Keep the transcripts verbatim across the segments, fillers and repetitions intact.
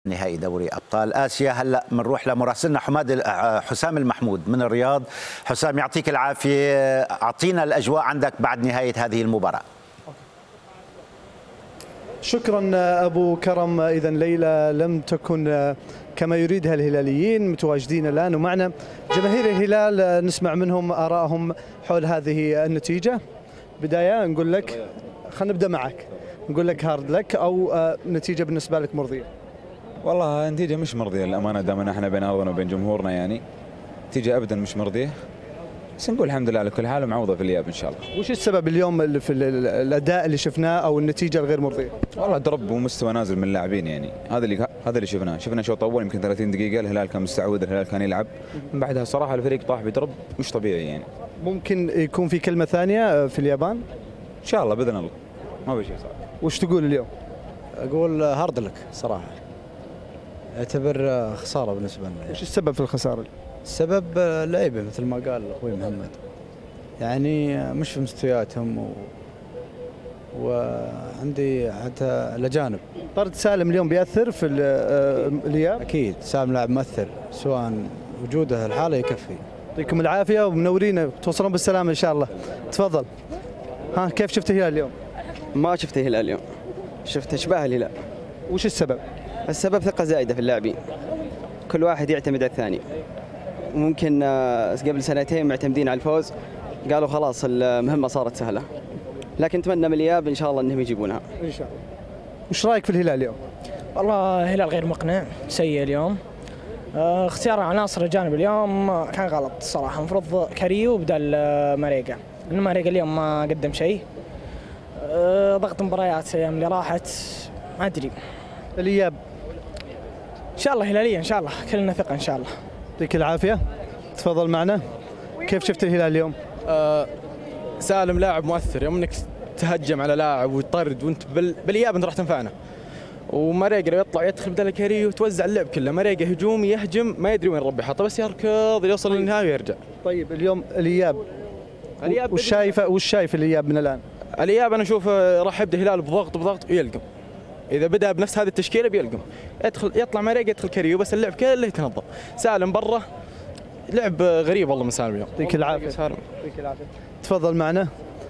نهائي دوري أبطال آسيا. هلا بنروح لمراسلنا حماد حسام المحمود من الرياض. حسام يعطيك العافية، أعطينا الأجواء عندك بعد نهاية هذه المباراة. شكرا أبو كرم. إذا ليلى لم تكن كما يريدها الهلاليين، متواجدين الآن ومعنا جماهير الهلال نسمع منهم آرائهم حول هذه النتيجة. بداية نقول لك، خلينا نبدأ معك، نقول لك هارد لك أو نتيجة بالنسبة لك مرضية؟ والله نتيجة مش مرضية للأمانة، دامنا احنا بين أرضنا وبين جمهورنا، يعني نتيجة أبدا مش مرضية، بس نقول الحمد لله على كل حال ومعوضة في الإياب إن شاء الله. وش السبب اليوم اللي في الأداء اللي شفناه أو النتيجة الغير مرضية؟ والله درب ومستوى نازل من اللاعبين، يعني هذا اللي هذا اللي شفناه، شفنا شوط أول يمكن ثلاثين دقيقة الهلال كان مستعود، الهلال كان يلعب، من بعدها صراحة الفريق طاح بدرب مش طبيعي. يعني ممكن يكون في كلمة ثانية في اليابان؟ إن شاء الله بإذن الله، ما في شيء صعب. وش تقول اليوم؟ أقول هارد لك صراحة، اعتبر خسارة بالنسبة لنا. وش السبب في الخسارة؟ السبب اللعيبة مثل ما قال أخوي محمد، يعني مش في مستوياتهم و... وعندي حتى الأجانب. طرد سالم اليوم بيأثر في الإياب؟ أكيد سالم لاعب مؤثر، سواء وجوده الحالة يكفي. يعطيكم العافية ومنورين، توصلون بالسلامة إن شاء الله. تفضل. ها كيف شفت الهلال اليوم؟ ما شفت الهلال اليوم، شفت اشباه الهلال. وش السبب؟ السبب ثقة زايدة في اللاعبين، كل واحد يعتمد على الثاني. ممكن قبل سنتين معتمدين على الفوز، قالوا خلاص المهمة صارت سهلة، لكن نتمنى من الإياب إن شاء الله أنهم يجيبونها إن شاء الله. وش رأيك في الهلال اليوم؟ والله الهلال غير مقنع، سيء اليوم. اختيار عناصر الجانب اليوم كان غلط صراحة، المفروض كاريو بدل ماريجا، لأن ماريجا اليوم ما قدم شيء. ضغط مباريات الأيام اللي راحت ما أدري. الإياب إن شاء الله هلالية إن شاء الله، كلنا ثقة إن شاء الله. يعطيك العافية. تفضل معنا. كيف شفت الهلال اليوم؟ آه سالم لاعب مؤثر، يوم انك تهجم على لاعب وتطرد وانت بال... بالإياب انت راح تنفعنا. وماريجا يطلع يدخل بدل كاريو وتوزع اللعب كله، ماريجا هجومي يهجم ما يدري وين ربي حاطه، بس يركض يوصل للنهاية ويرجع. طيب اليوم الإياب الإياب وش شايف وش شايف الإياب من الآن؟ الإياب أنا أشوف راح يبدأ الهلال بضغط بضغط ويلقم. إذا بدأ بنفس هذه التشكيلة بيلقم، يدخل يطلع ماريجا يدخل كاريو، بس اللعب كله يتنظم. سالم برا لعب غريب والله من سالم اليوم. يعطيك العافية. يعطيك العافية. تفضل معنا.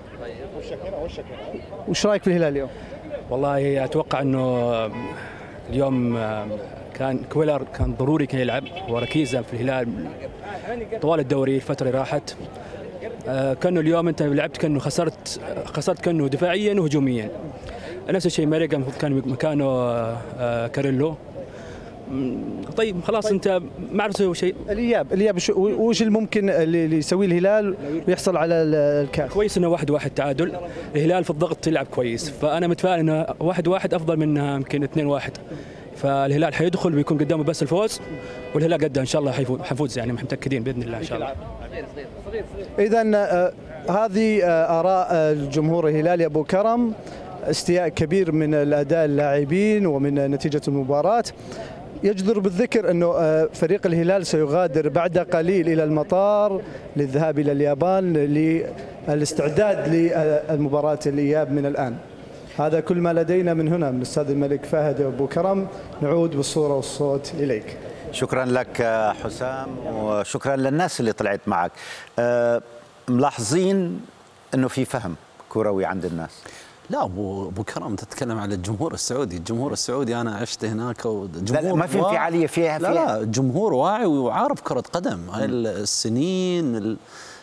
وش رايك في الهلال اليوم؟ والله اتوقع انه اليوم كان كويلر كان ضروري كان يلعب، وركيزه في الهلال طوال الدوري الفتره اللي راحت. كانه اليوم انت لعبت كانه خسرت خسرت كانه دفاعيا وهجوميا. نفس الشيء ماريجا المفروض كان مكانه كاريلو. طيب خلاص انت ما عرفت تسوي شيء. الإياب الإياب وش الممكن اللي يسويه الهلال ويحصل على الكاس؟ كويس انه واحد واحد تعادل، الهلال في الضغط يلعب كويس، فانا متفائل انه واحد واحد افضل من يمكن اثنين واحد، فالهلال حيدخل ويكون قدامه بس الفوز، والهلال قده ان شاء الله حيفوز، يعني متاكدين باذن الله ان شاء الله. اذا هذه اراء الجمهور الهلالي. ابو كرم، استياء كبير من الاداء اللاعبين ومن نتيجه المباراه. يجدر بالذكر أنه فريق الهلال سيغادر بعد قليل إلى المطار للذهاب إلى اليابان للاستعداد للمباراة الإياب من الآن. هذا كل ما لدينا من هنا من استاد الملك فهد. أبو كرم، نعود بالصورة والصوت إليك. شكرا لك حسام، وشكرا للناس اللي طلعت معك. ملاحظين أنه في فهم كروي عند الناس؟ لا ابو ابو كرم، تتكلم على الجمهور السعودي، الجمهور السعودي انا عشت هناك لا لا ما في انفعاليه فيها, فيها لا لا جمهور واعي وعارف كرة قدم. هاي السنين